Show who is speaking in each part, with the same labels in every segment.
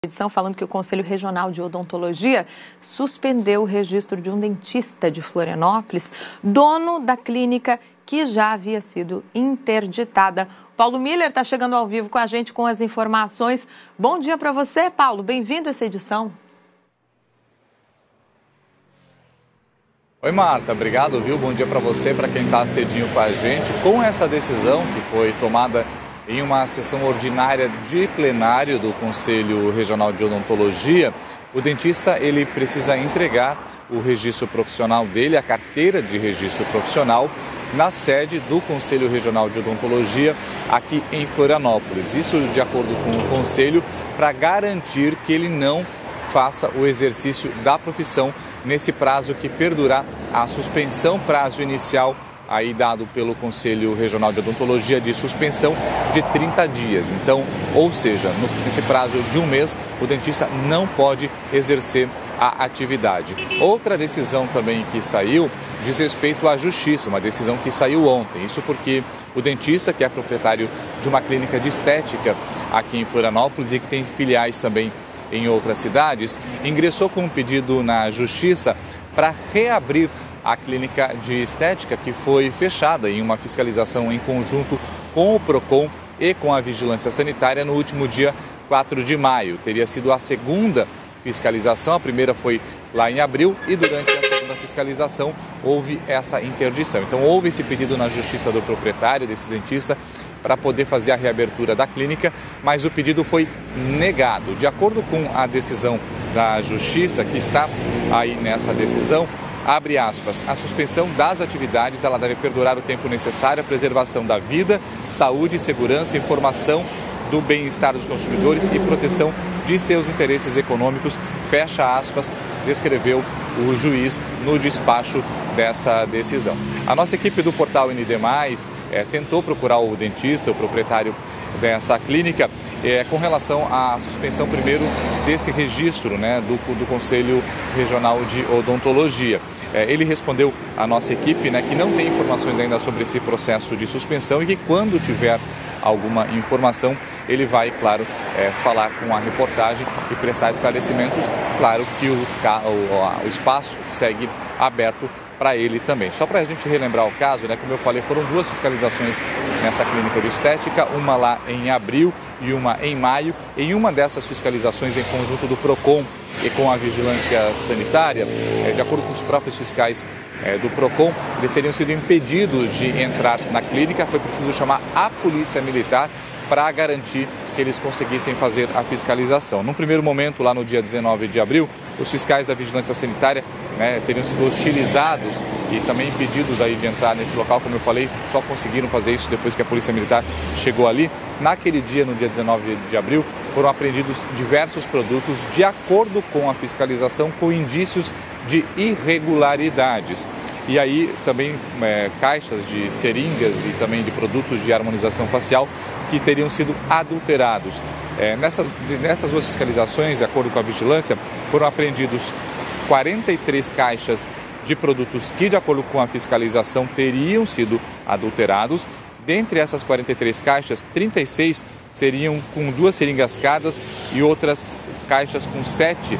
Speaker 1: Edição falando que o Conselho Regional de Odontologia suspendeu o registro de um dentista de Florianópolis, dono da clínica que já havia sido interditada. Paulo Miller está chegando ao vivo com a gente com as informações. Bom dia para você, Paulo. Bem-vindo a essa edição.
Speaker 2: Oi, Marta. Obrigado, viu? Bom dia para você, para quem está cedinho com a gente. Com essa decisão que foi tomada em uma sessão ordinária de plenário do Conselho Regional de Odontologia, o dentista ele precisa entregar o registro profissional dele, a carteira de registro profissional, na sede do Conselho Regional de Odontologia aqui em Florianópolis. Isso de acordo com o Conselho, para garantir que ele não faça o exercício da profissão nesse prazo que perdurar a suspensão, prazo inicial aí dado pelo Conselho Regional de Odontologia de suspensão de 30 dias. Então, ou seja, nesse prazo de um mês, o dentista não pode exercer a atividade. Outra decisão também que saiu diz respeito à Justiça, uma decisão que saiu ontem. Isso porque o dentista, que é proprietário de uma clínica de estética aqui em Florianópolis e que tem filiais também em outras cidades, ingressou com um pedido na Justiça para reabrir a clínica de estética que foi fechada em uma fiscalização em conjunto com o PROCON e com a Vigilância Sanitária no último dia 4 de maio. Teria sido a segunda fiscalização, a primeira foi lá em abril e durante a segunda fiscalização houve essa interdição. Então houve esse pedido na Justiça do proprietário, desse dentista, para poder fazer a reabertura da clínica, mas o pedido foi negado. De acordo com a decisão da Justiça, que está aí nessa decisão, abre aspas, a suspensão das atividades ela deve perdurar o tempo necessário à preservação da vida, saúde, segurança, informação do bem-estar dos consumidores e proteção de seus interesses econômicos, fecha aspas, descreveu o juiz no despacho dessa decisão. A nossa equipe do portal ND+, tentou procurar o dentista, o proprietário dessa clínica, com relação à suspensão primeiro desse registro, do Conselho Regional de Odontologia. Ele respondeu à nossa equipe, que não tem informações ainda sobre esse processo de suspensão e que quando tiver alguma informação, ele vai, claro, falar com a reportagem e prestar esclarecimentos. Claro que o espaço segue aberto para ele também. Só para a gente relembrar o caso, como eu falei, foram duas fiscalizações nessa clínica de estética, uma lá em abril e uma em maio. Em uma dessas fiscalizações em conjunto do PROCON e com a Vigilância Sanitária, de acordo com os próprios fiscais do PROCON, eles teriam sido impedidos de entrar na clínica, foi preciso chamar a Polícia Militar para garantir que eles conseguissem fazer a fiscalização. Num primeiro momento, lá no dia 19 de abril, os fiscais da Vigilância Sanitária teriam sido hostilizados e também impedidos aí de entrar nesse local, como eu falei, só conseguiram fazer isso depois que a Polícia Militar chegou ali. Naquele dia, no dia 19 de abril, foram apreendidos diversos produtos de acordo com a fiscalização, com indícios de irregularidades. E aí também caixas de seringas e também de produtos de harmonização facial que teriam sido adulterados. Nessas duas fiscalizações, de acordo com a vigilância, foram apreendidos 43 caixas de produtos que, de acordo com a fiscalização, teriam sido adulterados. Dentre essas 43 caixas, 36 seriam com 2 seringas cada e outras caixas com 7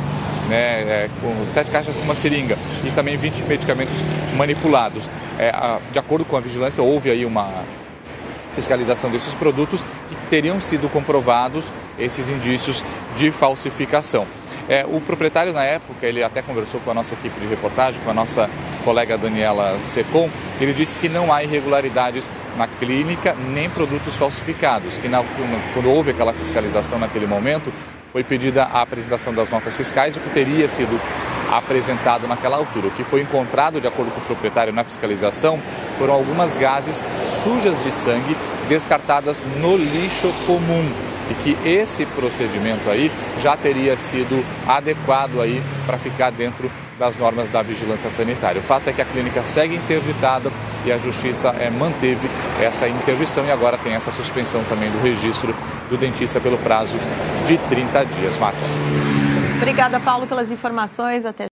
Speaker 2: com 7 caixas com uma seringa e também 20 medicamentos manipulados. De acordo com a vigilância, houve aí uma fiscalização desses produtos que teriam sido comprovados esses indícios de falsificação. O proprietário, na época, ele até conversou com a nossa equipe de reportagem, com a nossa colega Daniela Secom. Ele disse que não há irregularidades na clínica, nem produtos falsificados, que quando houve aquela fiscalização naquele momento, foi pedida a apresentação das notas fiscais, o que teria sido apresentado naquela altura. O que foi encontrado, de acordo com o proprietário na fiscalização, foram algumas gases sujas de sangue descartadas no lixo comum. E que esse procedimento aí já teria sido adequado aí para ficar dentro das normas da vigilância sanitária. O fato é que a clínica segue interditada e a Justiça manteve essa interdição e agora tem essa suspensão também do registro do dentista pelo prazo de 30 dias. Marta.
Speaker 1: Obrigada, Paulo, pelas informações. Até